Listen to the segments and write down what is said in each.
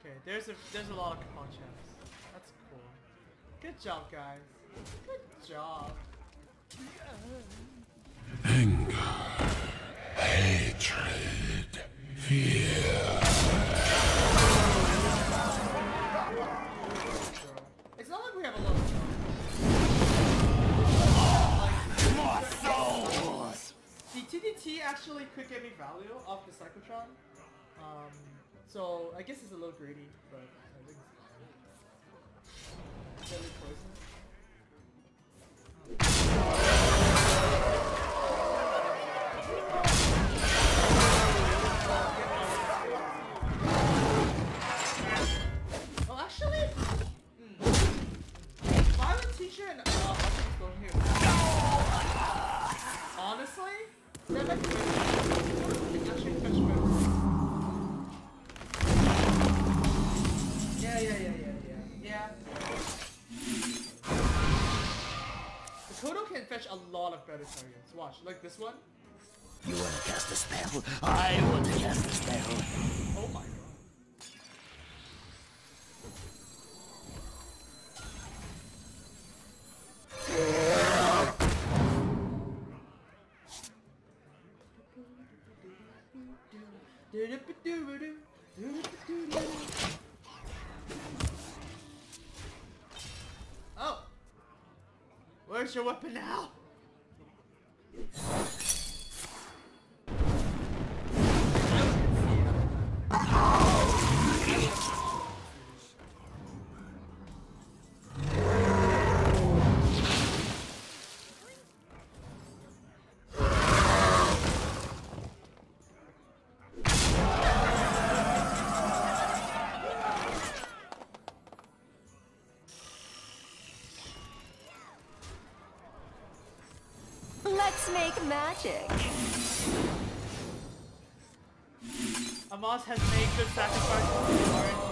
Okay, there's a lot of conchas. That's cool. Good job, guys. Good job. Anger, hatred, fear. It's not like we have a lot of Souls. the TDT actually could get me value off the Cyclotron. So I guess it's a little greedy, but I think it's fine. Deadly poison. Oh, actually, Violent Teacher and going here. Honestly, that might be actually fetch better. Yeah. The Kodo can fetch a lot of better targets. Watch, like this one. You want to cast a spell? I want to cast a spell. Oh my god. Oh! Where's your weapon now? Let's make magic. Amos has made good sacrifices for the RNG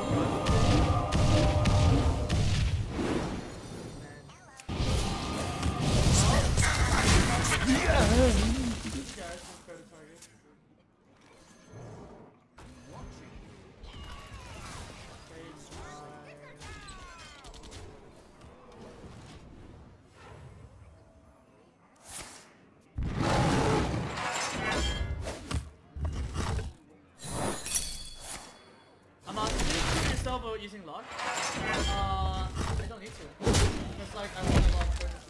These guys with better targets. About using lock? I don't need to. It's like I want a lot of points.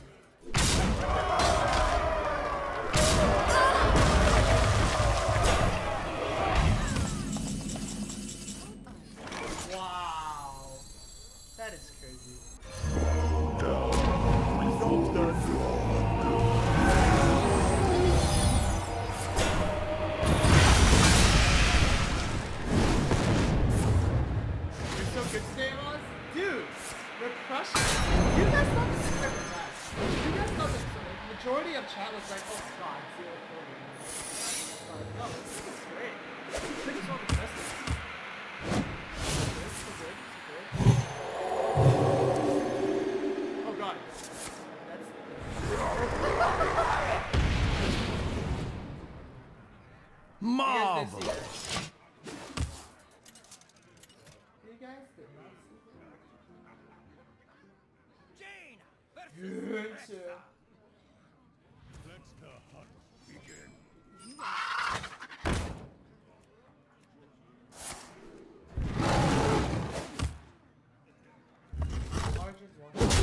Wow. That is crazy. Good today, Amos? Dude, we're crushing. You guys thought this was like bad. You guys thought this was the majority of chat was like, oh god, 0-4. No, this is great. This is what we tested. So good. Oh god. That's Marvelous. You guys did not see that. Good shit. Let the hunt begin. Arjun's Watchman.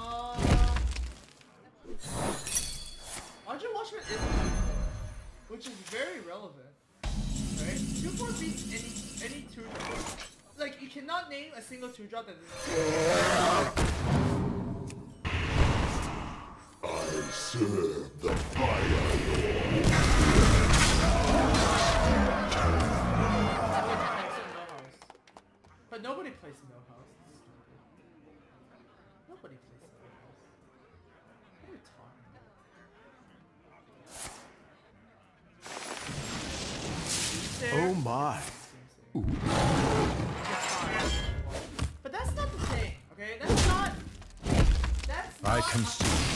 Arjun Watchman is which is very relevant. Right? 2-4 beats any 2-drop. Like, you cannot name a single 2-drop that is I serve the fire. But nobody plays No House. Nobody plays No House. What are you talking about? Oh my. But that's not the thing, okay? That's not... That's not... I can see.